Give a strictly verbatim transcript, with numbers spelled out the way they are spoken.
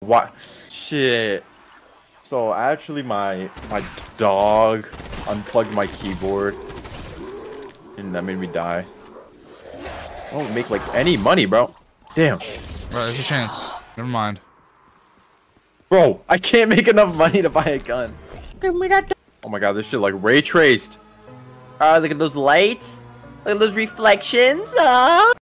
what? Shit. So actually, my my dog unplugged my keyboard, and that made me die. I don't make like any money, bro. Damn. Right, there's your chance. Never mind. Bro, I can't make enough money to buy a gun. Give me that. Oh my god, this shit like ray traced. Uh, look at those lights. Look at those reflections. Uh.